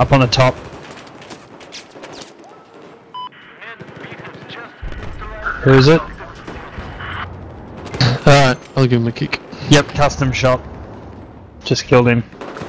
Up on the top. Who is it? Alright, I'll give him a kick. Yep, custom shop. Just killed him.